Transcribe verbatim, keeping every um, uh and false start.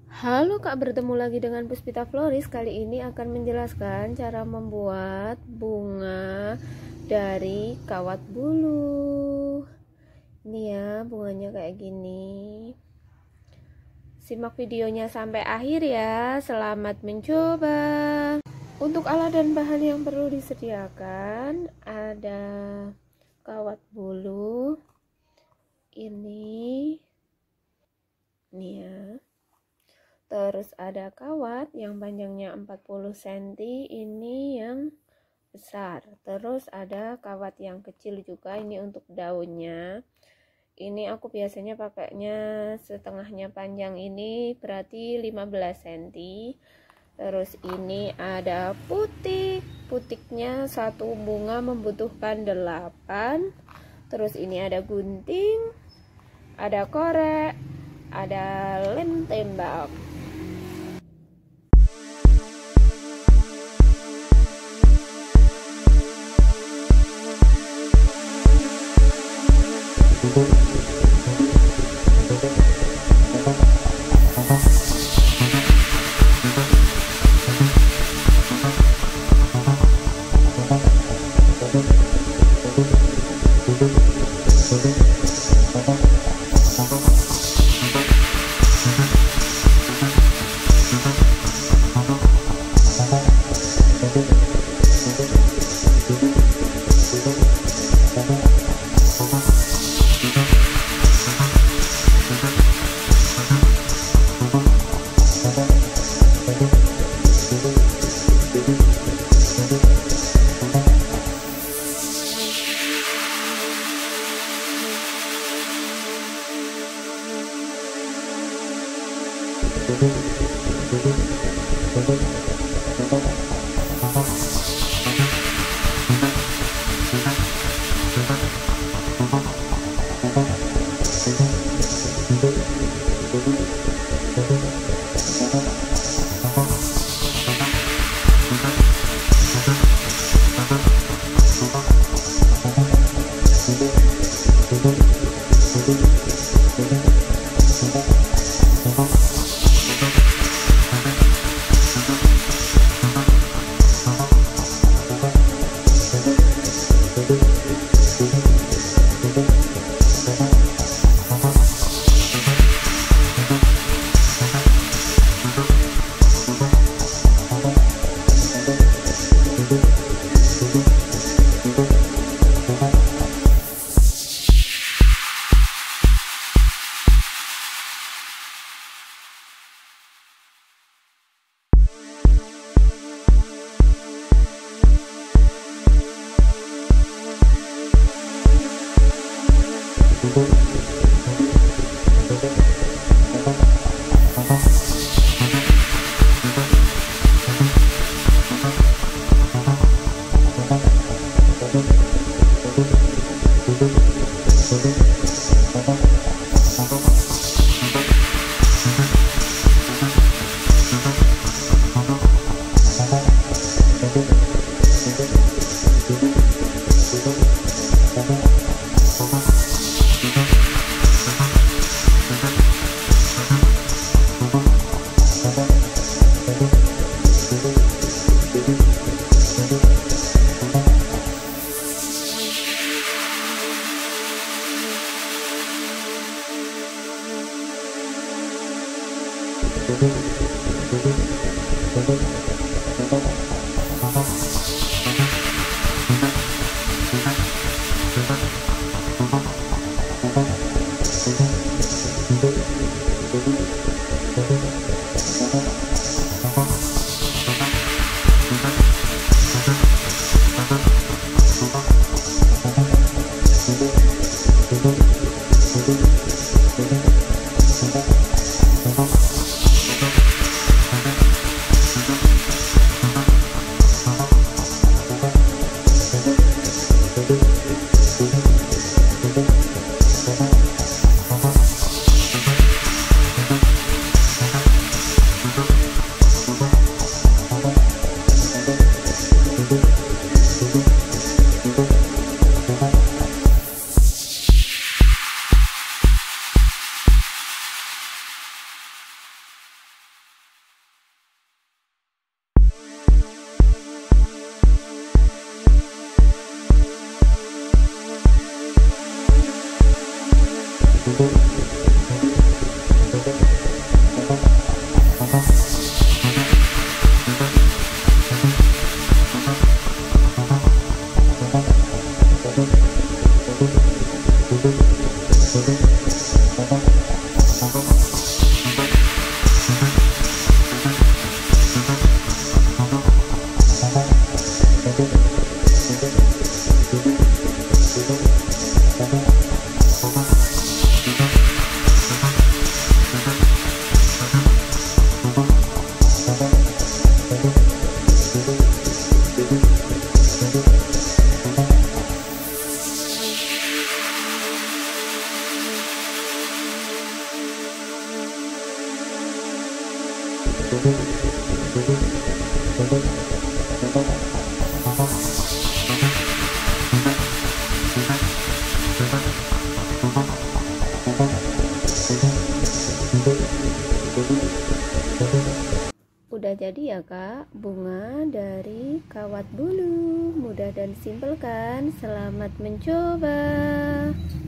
Halo Kak, bertemu lagi dengan Puspita Floris. Kali ini akan menjelaskan cara membuat bunga dari kawat bulu. Ini ya, bunganya kayak gini. Simak videonya sampai akhir ya. Selamat mencoba. Untuk alat dan bahan yang perlu disediakan ada kawat bulu. Ini nih ya. Terus ada kawat yang panjangnya empat puluh sentimeter, ini yang besar. Terus ada kawat yang kecil juga, ini untuk daunnya. Ini aku biasanya pakainya setengahnya panjang, ini berarti lima belas sentimeter. Terus ini ada putik. Putiknya satu bunga membutuhkan delapan. Terus ini ada gunting, ada korek, ada lem tembak. Udah jadi ya kak, bunga dari kawat bulu. Mudah dan simpel kan? Selamat mencoba.